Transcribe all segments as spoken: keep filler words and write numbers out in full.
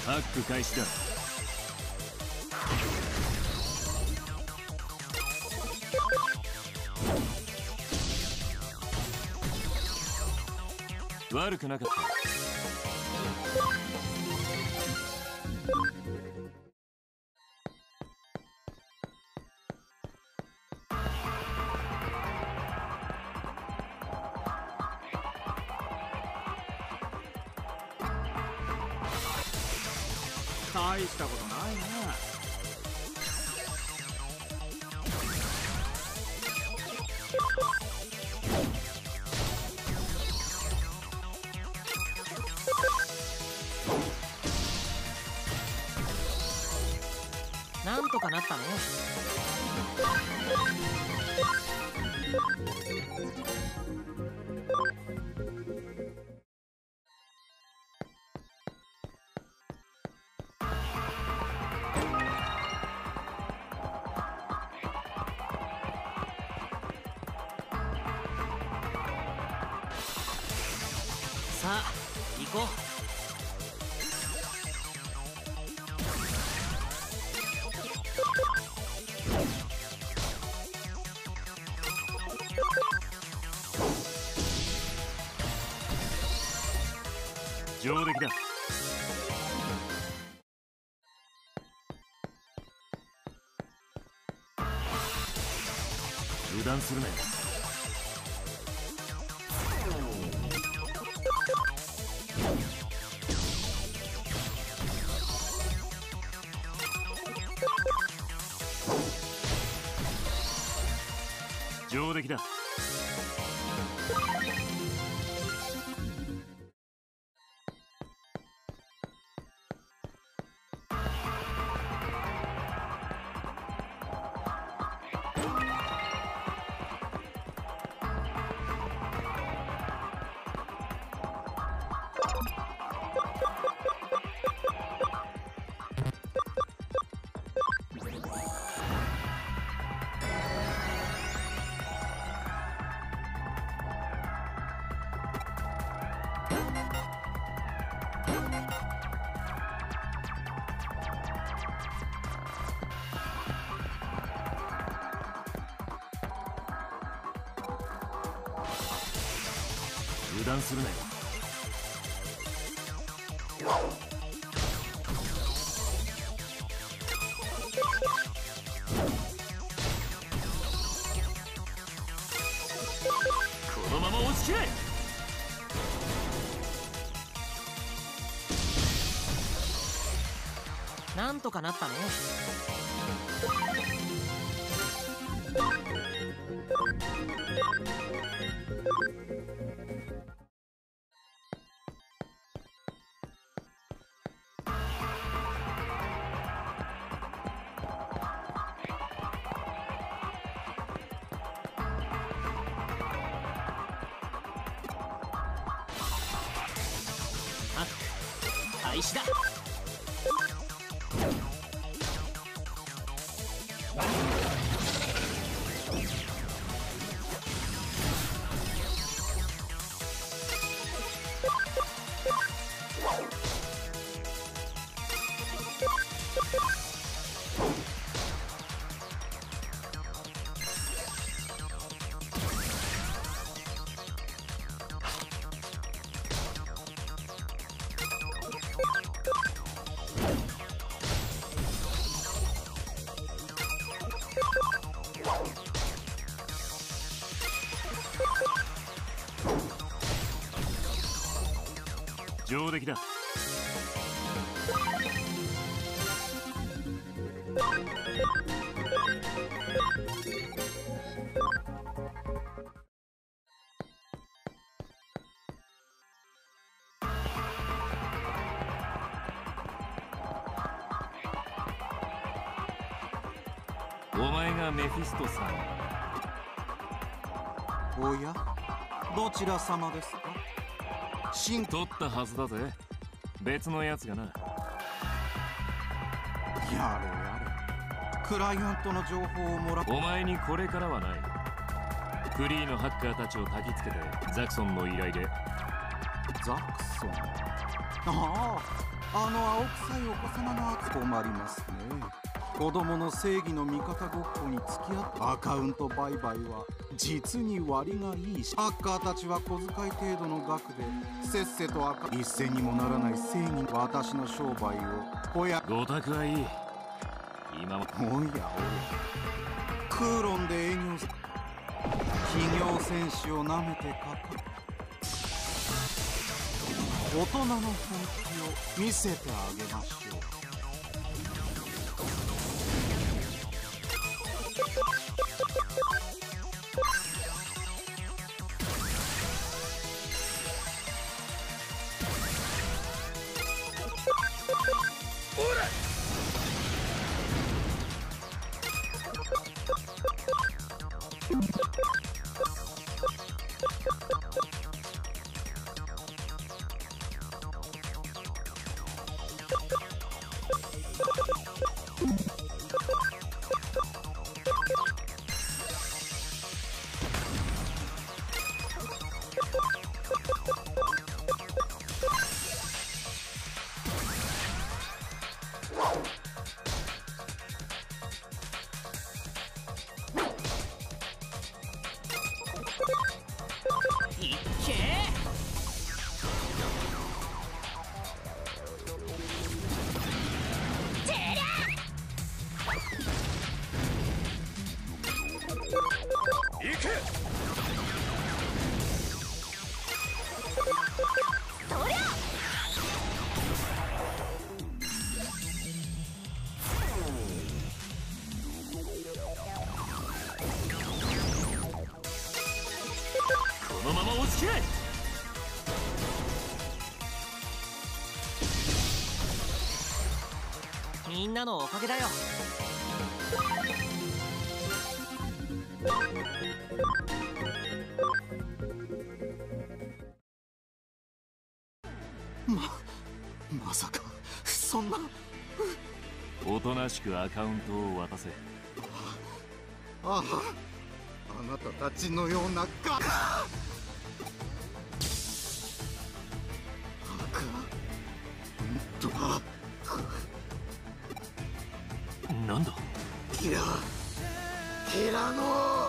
ハック開始だ。悪くなかった。 大したことないな。 なんとかなったね。さあ行こう。 上出来だ。油断するなよ。上出来だ。油断するなよ。このまま押し切れ。 なんとかなったね。開始だ。 上出来だ。お前がメフィストさん。おや、どちら様ですか？ 芯取ったはずだぜ。別のやつがな。 やれやれ、クライアントの情報をもらっ。 お前にこれからはない。フリーのハッカーたちを焚きつけてザクソンの依頼で。 ザクソン。ああ、 あの青臭いお子様の圧困りますね。子供の正義の味方ごっこに付き合ってアカウント売買は実に割がいいし、ハッカーたちは小遣い程度の額でせっせと赤一銭にもならない正義、私の商売をほやごたくはいい。今もおやおや、クーロンで営業す企業戦士をなめてかかる大人の本気を見せてあげましょう。 いっけー。てりゃ行け。 そりゃこのまま押し切れ。 みんなのおかげだよ。 ままさかそんな。 おとなしくアカウントを渡せ。 ああ、あなたたちのようなガとはなんだ。 ティラティラノ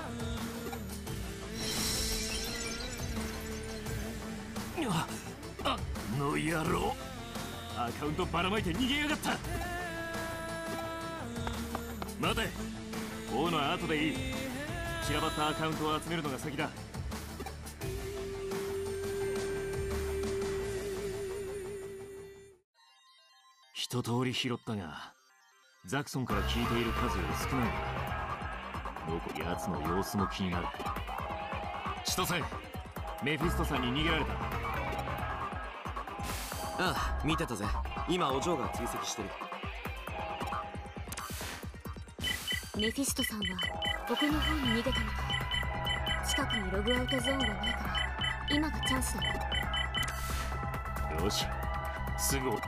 ああの野郎、アカウントばらまいて逃げやがった。待て、追うのは後でいい。散らばったアカウントを集めるのが先だ。一通り拾ったがザクソンから聞いている数より少ない。残り奴の様子も気になる。千歳、メフィストさんに逃げられた。 ああ、見てたぜ。今お嬢が追跡してる。 メフィストさんは奥の方に逃げたみたい。近くにログアウトゾーンはないから今がチャンスだ。 よし、すぐ。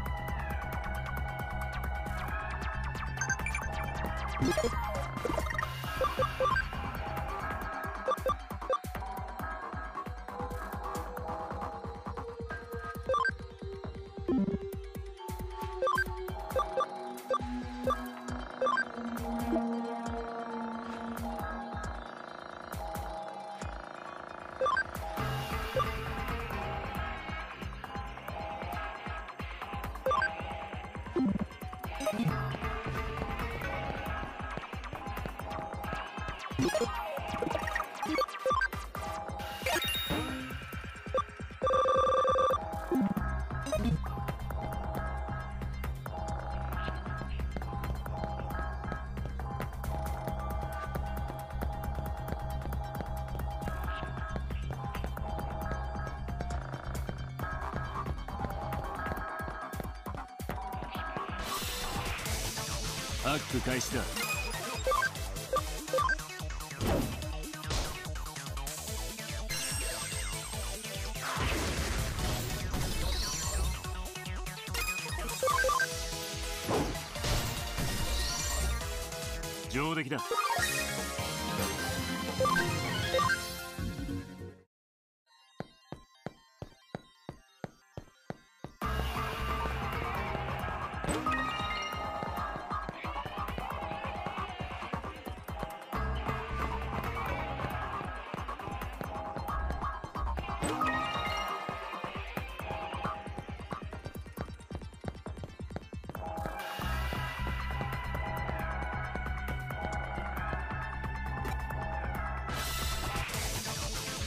ハック開始だ。上出来だ。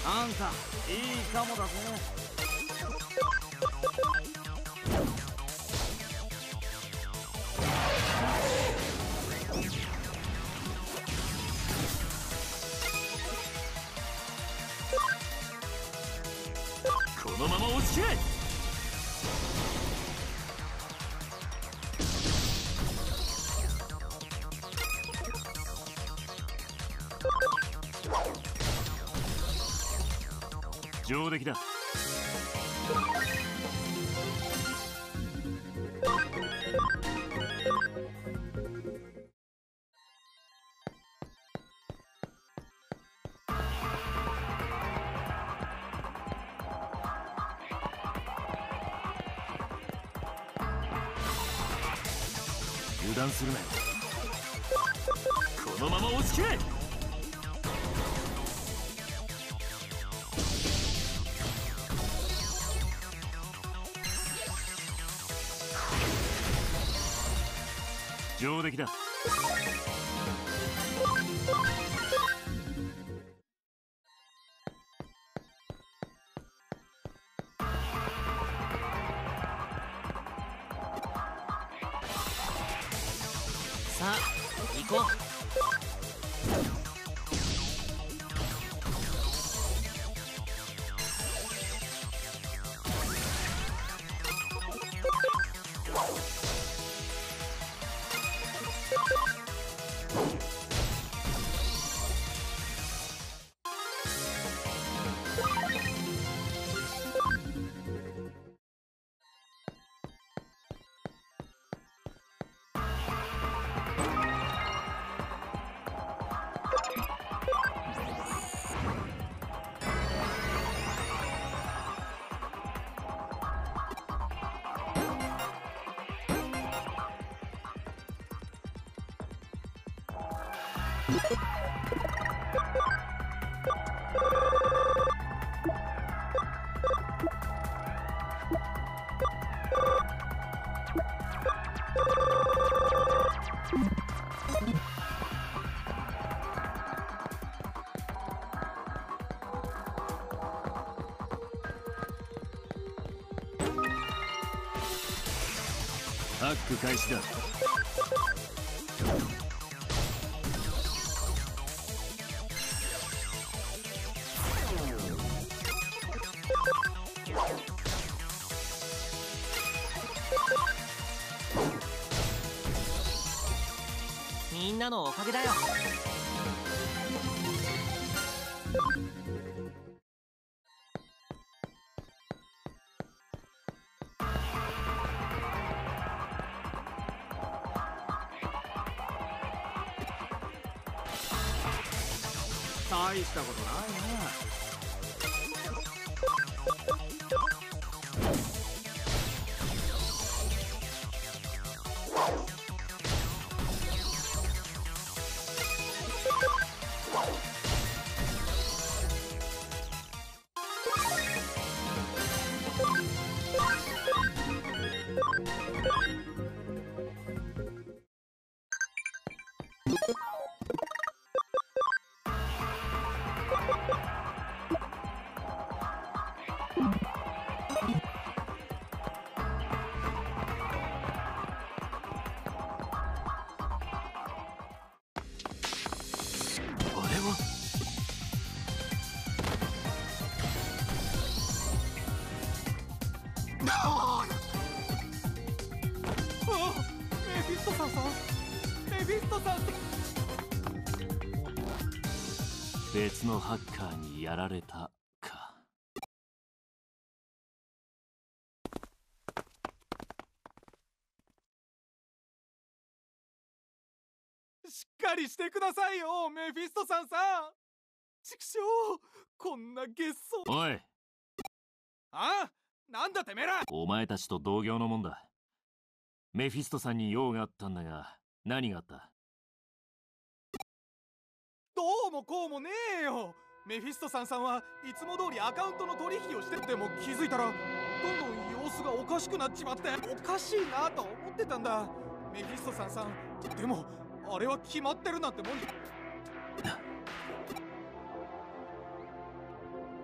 あんたいいかもだぜ。 このまま押し切れ。上出来だ。油断するなよ。このまま押し切れ。上出来だ。 さあ行こう。 ハック開始だ。 みんなのおかげだよ。 大したことないな。 別のハッカーにやられたか。 しっかりしてくださいよ、メフィストさんさん。ちくしょう、こんなげっそ。 おい。 あ？なんだてめえら。 お前たちと同業のもんだ。メフィストさんに用があったんだが、何があった？ どうもこうもねえよ。メフィストさんさんはいつも通りアカウントの取引をしてても、気づいたらどんどん様子がおかしくなっちまって、おかしいなと思ってたんだ。メフィストさんさん、でもあれは決まってるなんてもん。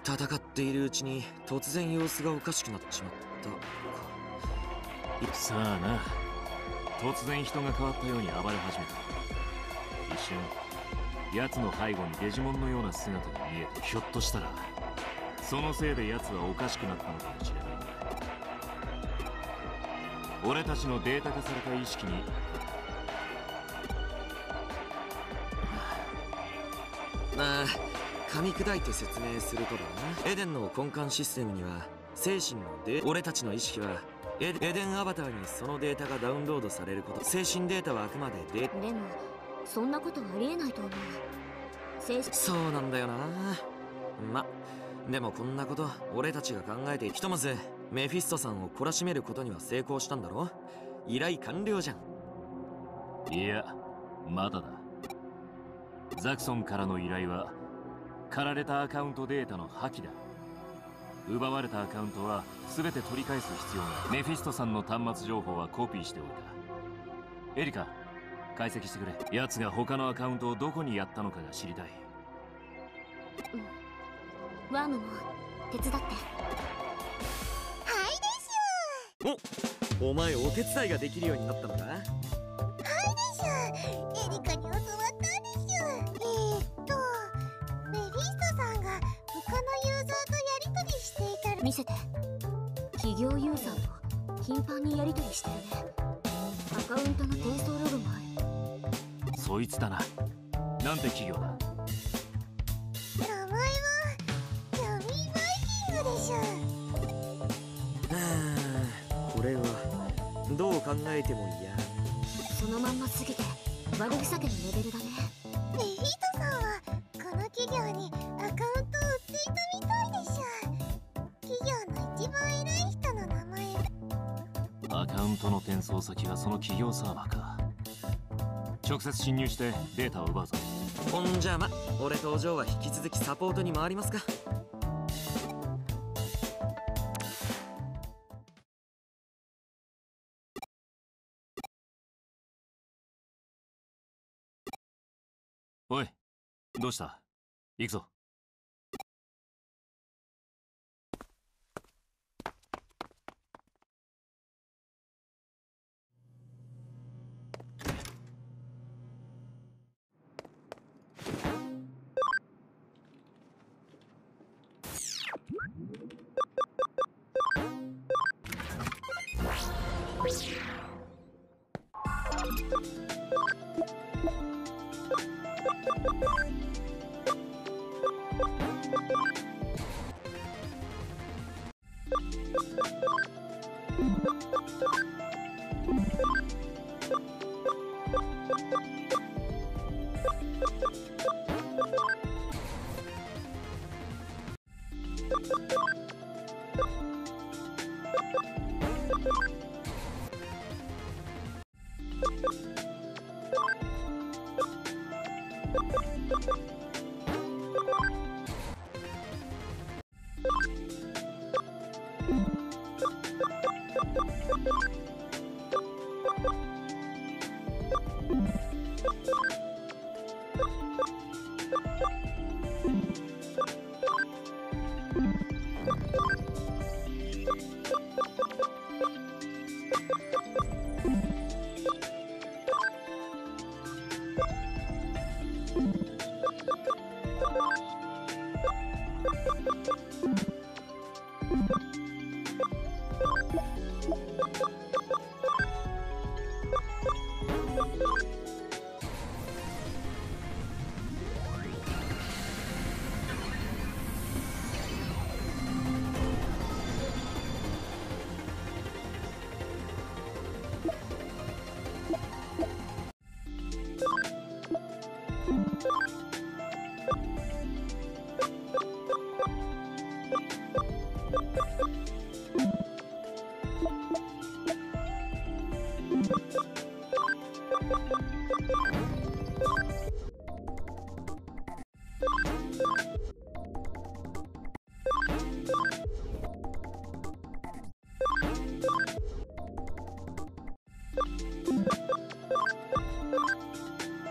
戦っているうちに突然様子がおかしくなっちまった。 さあな、突然人が変わったように暴れ始めた。一瞬奴の背後にデジモンのような姿が見えた。ひょっとしたらそのせいで奴はおかしくなったのかもしれないんだ。俺たちのデータ化された意識にああ、噛み砕いて説明するとだな。エデンの根幹システムには精神のデータ、俺たちの意識はエデエデンアバターにそのデータがダウンロードされること。精神データはあくまでデータ。 でもそんなことはありえないと思う。精神そうなんだよな。ま、でもこんなこと俺たちが考えて、ひとまずメフィストさんを懲らしめることには成功したんだろ。依頼完了じゃん。 いや、まだだ。ザクソンからの依頼は狩られたアカウントデータの破棄だ。奪われたアカウントは全て取り返す必要がある。メフィストさんの端末情報はコピーしておいた。エリカ、解析してくれ。奴が他のアカウントをどこにやったのかが知りたい。 うん、ワームも手伝って。 はいですお、お前お手伝いができるようになったのか。 はいですエリカに教わったんです。えー、っとメフィストさんが他のユーザーとやり取りしていたら。 見せて。企業ユーザーと頻繁にやり取りしてるね。アカウントの転送ログもある。 そいつだな。なんて企業だ。 名前はジャミーバイキングでしょ。 はあ、これはどう考えても嫌。 そのまんますぎて悪ふざけのレベルだね。 メフィストさんはこの企業にアカウントを売っていたみたいでしょ。企業の一番偉い人の名前。 アカウントの転送先はその企業サーバーか。直接侵入してデータを奪うぞ。 ほんじゃま、俺とジョーは引き続きサポートに回りますか。 おい、どうした？行くぞ。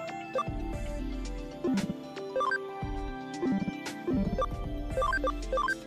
はい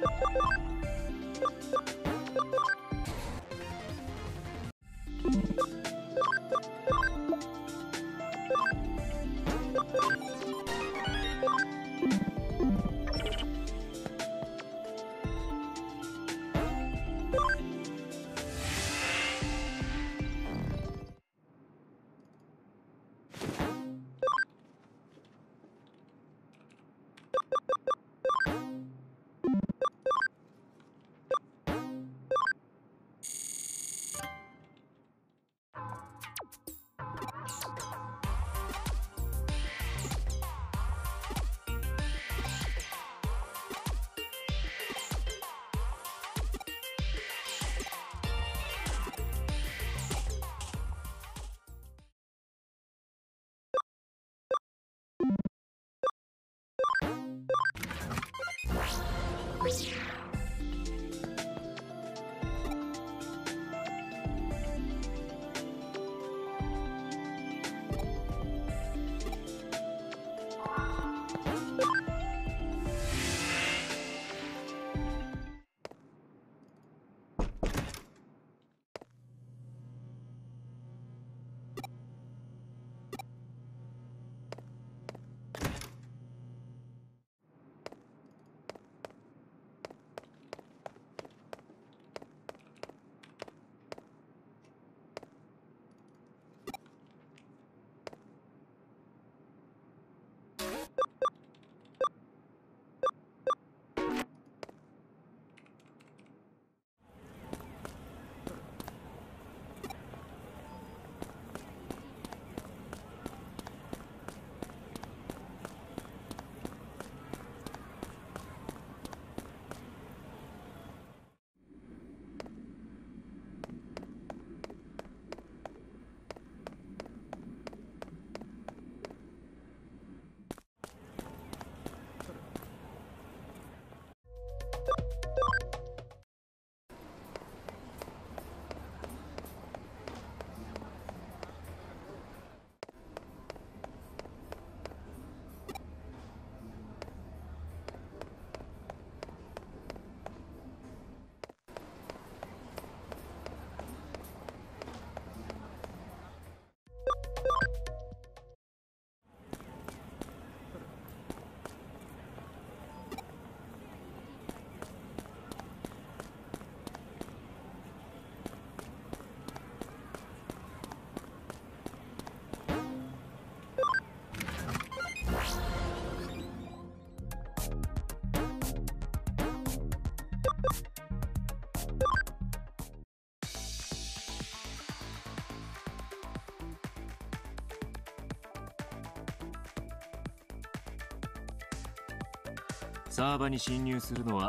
サーバに侵入するのは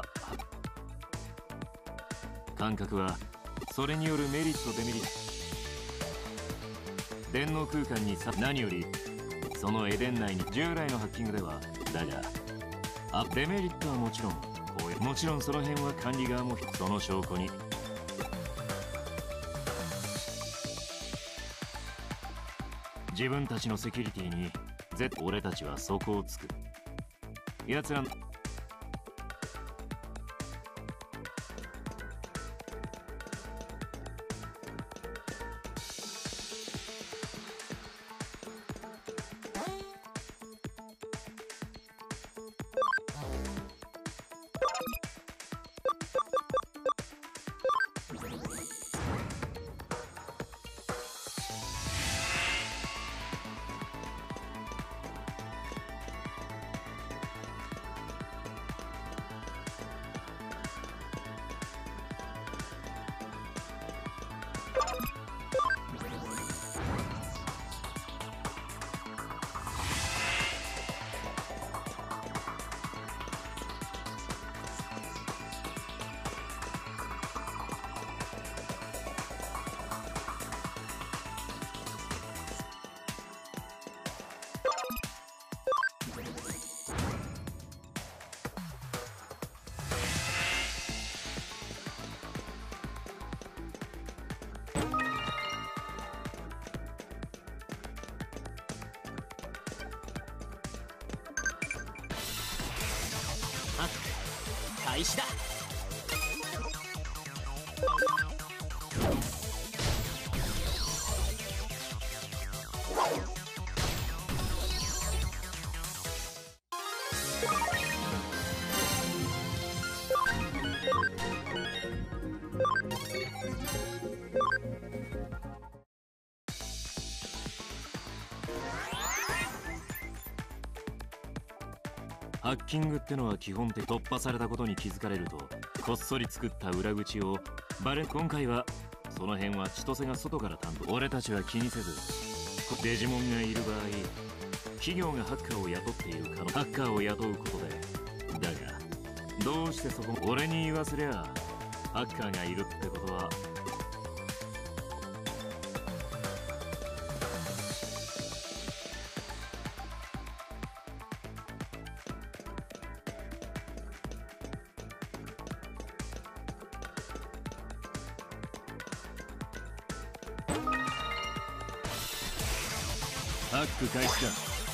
感覚はそれによるメリットデメリット電脳空間にさ何よりそのエデン内に従来のハッキングではだがあデメリットはもちろんこういうもちろんその辺は管理側もその証拠に自分たちのセキュリティに絶俺たちは底をつく奴らの開始だ。 ハッキングってのは基本的突破されたことに気づかれるとこっそり作った裏口をバレ。今回はその辺は千歳が外から担当。俺たちは気にせずデジモンがいる場合企業がハッカーを雇っている可能。ハッカーを雇うことでだがどうしてそこ。俺に言わせりゃハッカーがいるってことはハック開始だ。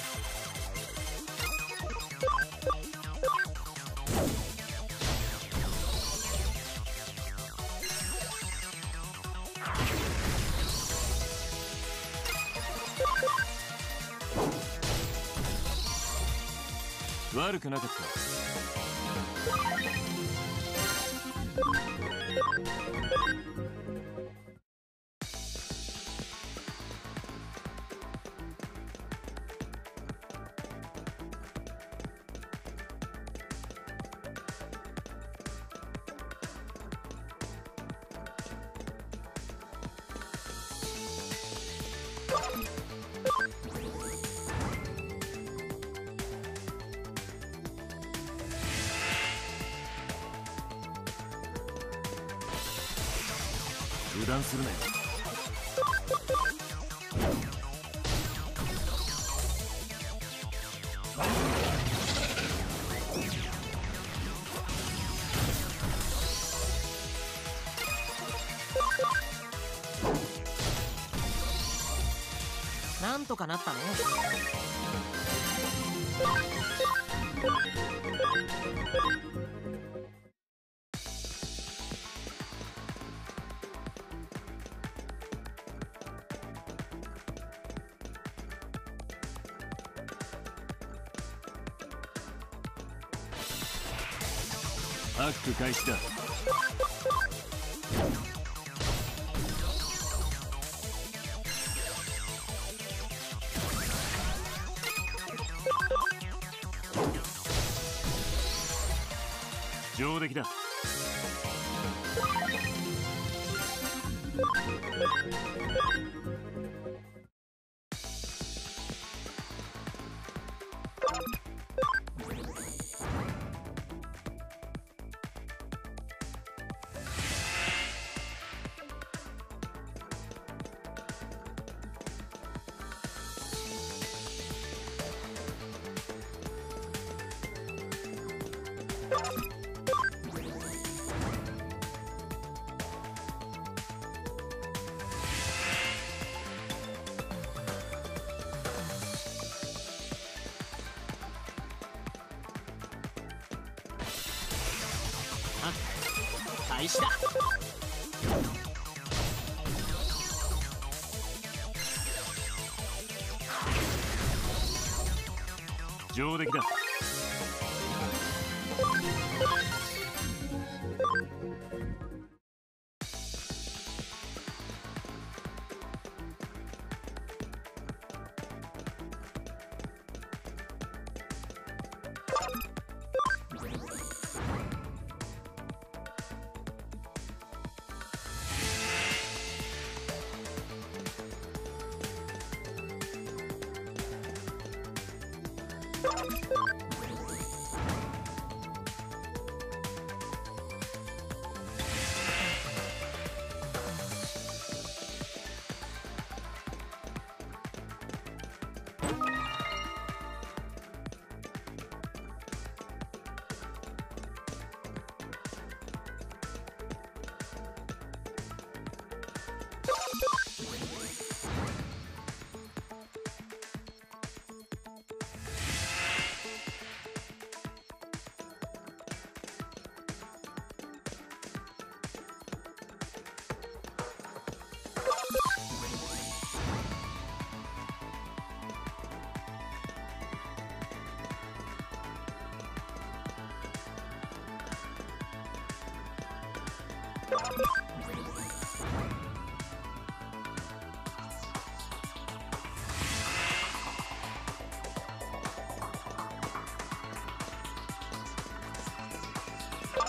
悪くなかった。油断するなよ。 なんとかなったね。 ハック開始だ。上出来だ。 開始だ。 上出来だ。 you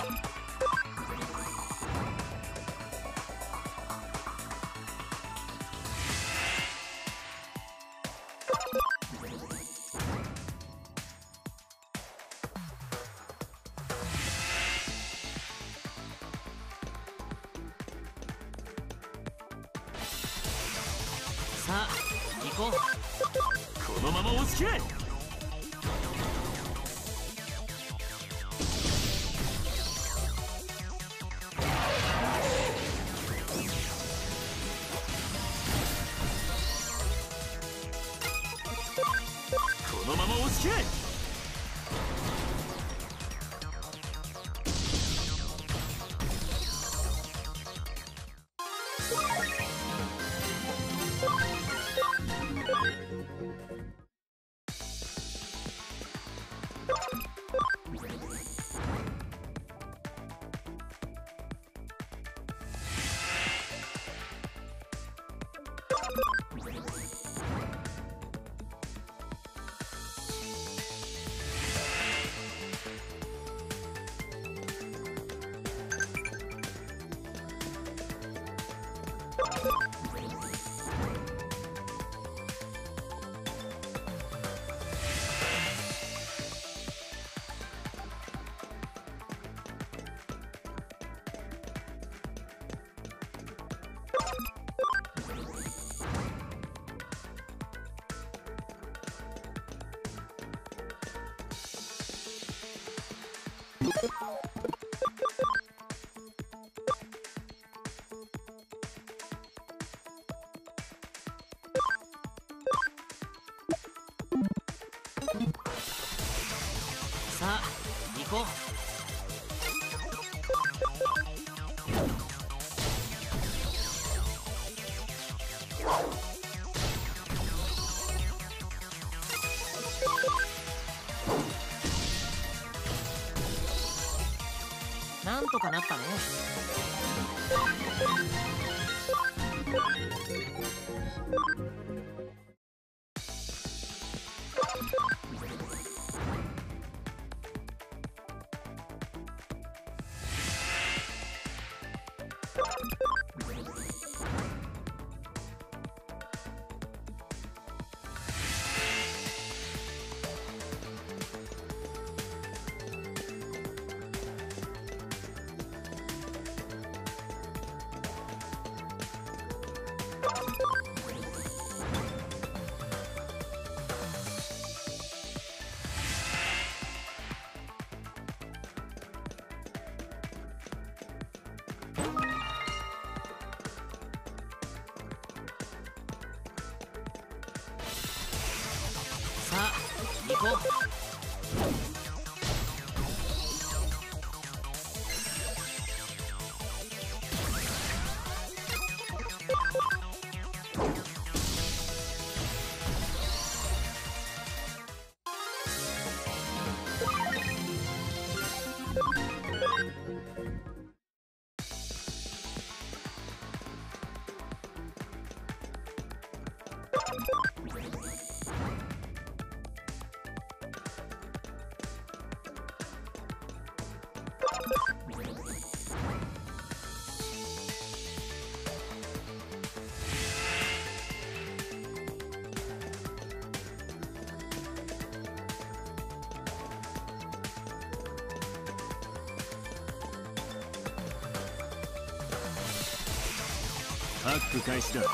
さあ行こう。 このまま押し切れ。このまま押し切れ。 さあ行こう。なんとかなったね。さあ行こう。 ハック開始だ。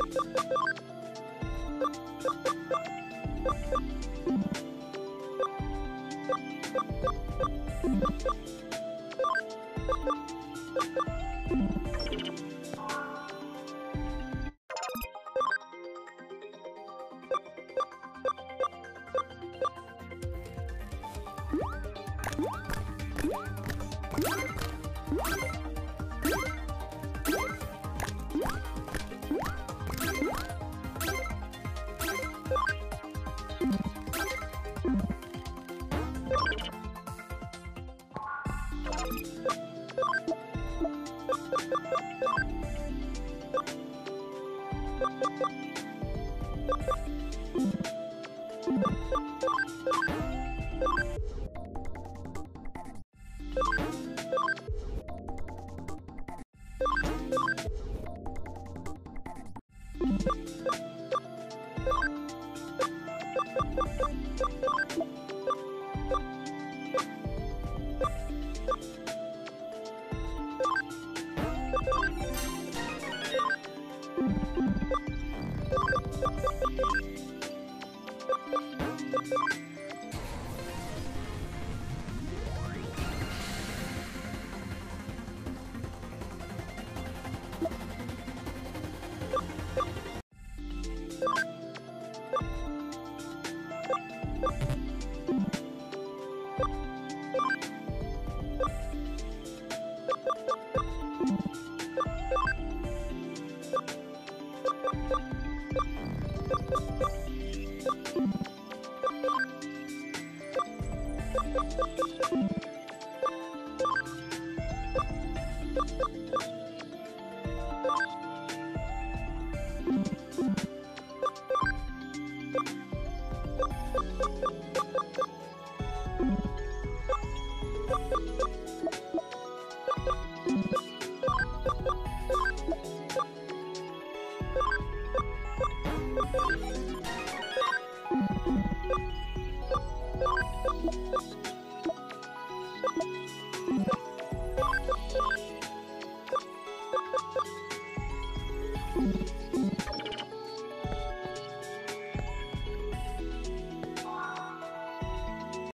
you